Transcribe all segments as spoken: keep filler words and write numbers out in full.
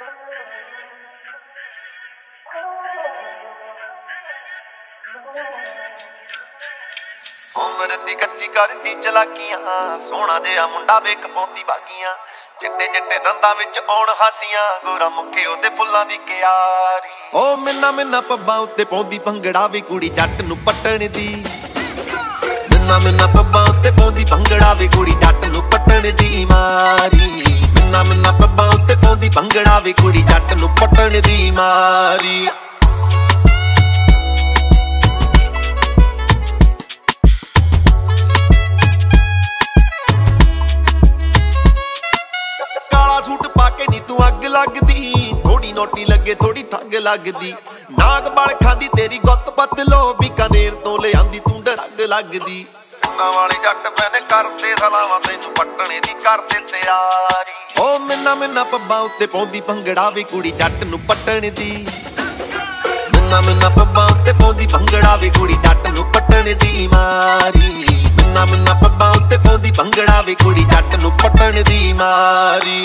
उम्र दी कच्ची करदी चलाकियां सोहना जिहा मुंडा वेख पाउंदी बागियां चिट्टे चिट्टे दंदां विच आउण हासियां गोरा मुखे ओदे फुल्लां दी क्यारी ओ मिन्ना मिन्ना पब्बां उत्ते पाउंदी भंगड़ा वे कुड़ी जट नूं पट्टण दी मिन्ना मिन्ना पब्बां उत्ते पाउंदी भंगड़ा वे कुड़ी जट नूं पट्टण दी मारी मिन्ना मिन्ना पब्बां उत्ते पाउंदी भंगड़ा वे कुड़ी जट नूं पट्टण दी मारी सूट पाके नी तू अग लगदी थोड़ी नोटी लगे थोड़ी थग लगदी नाग बल खांदी तेरी गुत्त बदलो बीकानेर तो ले आंदी तू डरग लगदी ना वाले जट मैंने करते सलावां तैनू पट्टणे दी करदे तैयारी ओ मिन्ना मिन्ना पब्बां उत्ते पाउंदी भंगड़ा वे कुड़ी जट नूं पट्टण दी मिन्ना मिन्ना पब्बां उत्ते पाउंदी भंगड़ा वे कुड़ी जट नूं पट्टण दी मारी मिन्ना मिन्ना पब्बां उत्ते पाउंदी भंगड़ा वे कुड़ी जट नूं पट्टण दी मारी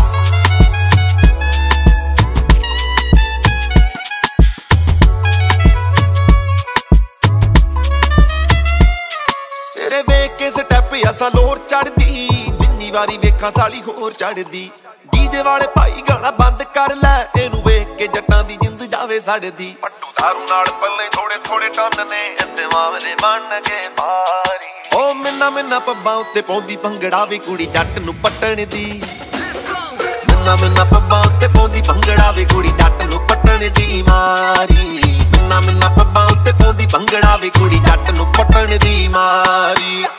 तेरे वेख के स्टैप असा लोर चढ़दी जिन्नी वारी वेखां साली होर चढ़दी डीजे वाले भाई गाना बंद कर लै इनू वेख के जट्टां दी जिंद जावे सड़दी पट्टू दारू नाल पल्ले थोड़े थोड़े टन ने इत्ते मामले बन के भारी ओ मिन्ना मिन्ना पब्बां उत्ते पाउंदी भंगड़ा वे कुड़ी जट नूं पट्टण दी मिन्ना मिन्ना पब्बां उत्ते पाउंदी भंगड़ा वे कुड़ी जट नूं पट्टण दी मारी मिन्ना मिन्ना पब्बां उत्ते पाउंदी भंगड़ा वे कुड़ी जट नूं पट्टण दी मारी।